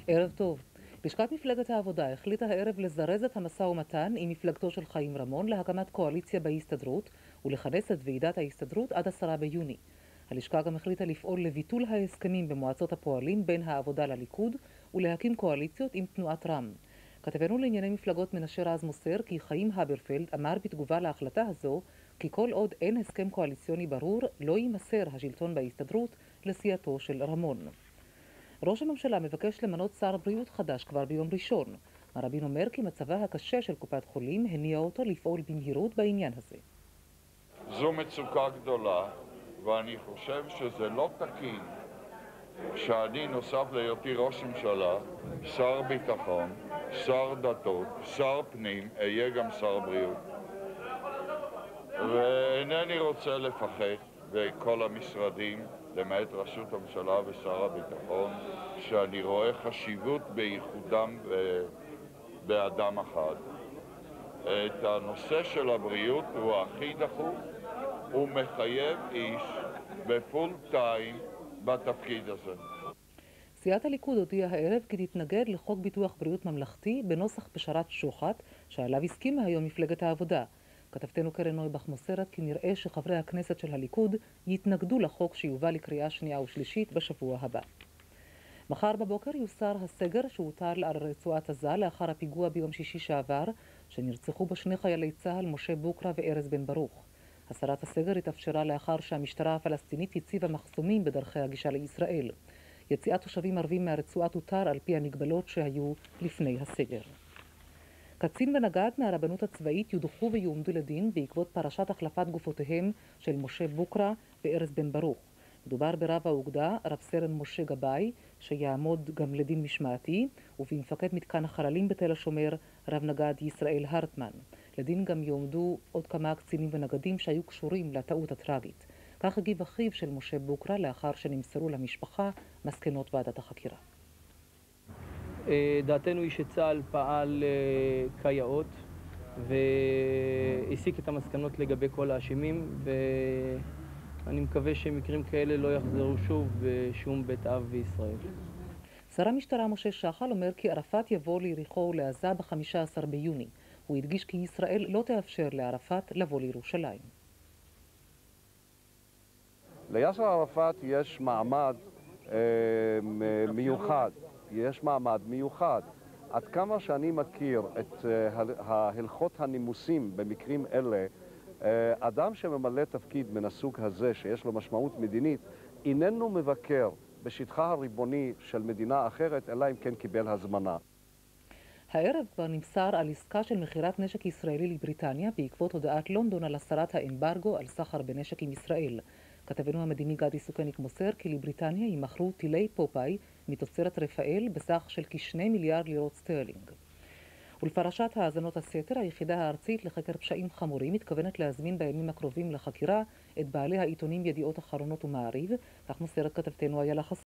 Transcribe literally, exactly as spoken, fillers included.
ערב טוב. לשכת מפלגת העבודה החליטה הערב לזרז את המשא ומתן עם מפלגתו של חיים רמון להקמת קואליציה בהסתדרות ולכנס את ועידת ההסתדרות עד עשרה ביוני. הלשכה גם החליטה לפעול לביטול ההסכמים במועצות הפועלים בין העבודה לליכוד ולהקים קואליציות עם תנועת רם. כתבנו לענייני מפלגות מנשה רז מוסר כי חיים הברפלד אמר בתגובה להחלטה הזו כי כל עוד אין הסכם קואליציוני ברור לא יימסר השלטון בהסתדרות לסיעתו של רמון. ראש הממשלה מבקש למנות שר בריאות חדש כבר ביום ראשון. מר רבין אומר כי מצבה הקשה של קופת חולים הניע אותו לפעול במהירות בעניין הזה. זו מצוקה גדולה, ואני חושב שזה לא תקין שאני נוסף להיותי ראש ממשלה, שר ביטחון, שר דתות, שר פנים, אהיה גם שר בריאות. ואינני רוצה לפחד בכל המשרדים, למעט ראשות הממשלה ושר הביטחון, שאני רואה חשיבות בייחודם באדם אחד. את הנושא של הבריאות הוא הכי דחוף, הוא מחייב איש בפול טיים בתפקיד הזה. סיעת הליכוד הודיעה הערב כי תתנגד לחוק ביטוח בריאות ממלכתי בנוסח פשרת שוחט, שעליו הסכימה היום מפלגת העבודה. כתבתנו קרן נויבך מוסרת כי נראה שחברי הכנסת של הליכוד יתנגדו לחוק שיובא לקריאה שנייה ושלישית בשבוע הבא. מחר בבוקר יוסר הסגר שהוטל על רצועת עזה לאחר הפיגוע ביום שישי שעבר, שנרצחו בו שני חיילי צה"ל, משה בוקרה וארז בן ברוך. הסרת הסגר התאפשרה לאחר שהמשטרה הפלסטינית הציבה מחסומים בדרכי הגישה לישראל. יציאת תושבים ערבים מהרצועה תותר על פי המגבלות שהיו לפני הסגר. קצין ונגד מהרבנות הצבאית יודחו ויועמדו לדין בעקבות פרשת החלפת גופותיהם של משה בוקרה וארז בן ברוך. מדובר ברב האוגדה, רב סרן משה גבאי, שיעמוד גם לדין משמעתי, ובמפקד מתקן החללים בתל השומר, רב נגד ישראל הרטמן. לדין גם יועמדו עוד כמה קצינים ונגדים שהיו קשורים לטעות הטרגית. כך הגיב אחיו של משה בוקרה לאחר שנמסרו למשפחה מסקנות ועדת החקירה. דעתנו היא שצה"ל פעל כיאות והסיק את המסקנות לגבי כל האשמים, ואני מקווה שמקרים כאלה לא יחזרו שוב בשום בית אב בישראל. שר המשטרה משה שחל אומר כי ערפאת יבוא ליריחו ולעזה ב-חמישה עשר ביוני. הוא הדגיש כי ישראל לא תאפשר לערפאת לבוא לירושלים. ליאסר ערפאת יש מעמד אה, מיוחד, יש מעמד מיוחד. עד כמה שאני מכיר את אה, ההלכות הנימוסים במקרים אלה, אה, אדם שממלא תפקיד מן הסוג הזה, שיש לו משמעות מדינית, איננו מבקר בשטחה הריבוני של מדינה אחרת, אלא אם כן קיבל הזמנה. הערב כבר נמסר על עסקה של מכירת נשק ישראלי לבריטניה בעקבות הודעת לונדון על הסרת האמברגו על סחר בנשק עם ישראל. כתבנו המדיני גדי סוכניק מוסר כי לבריטניה יימכרו טילי פופאי מתוצרת רפאל בסך של כשני מיליארד לירות סטרלינג. ולפרשת האזנות הסתר, היחידה הארצית לחקר פשעים חמורים מתכוונת להזמין בימים הקרובים לחקירה את בעלי העיתונים ידיעות אחרונות ומעריב, כך מוסרת כתבתנו איילה חסון.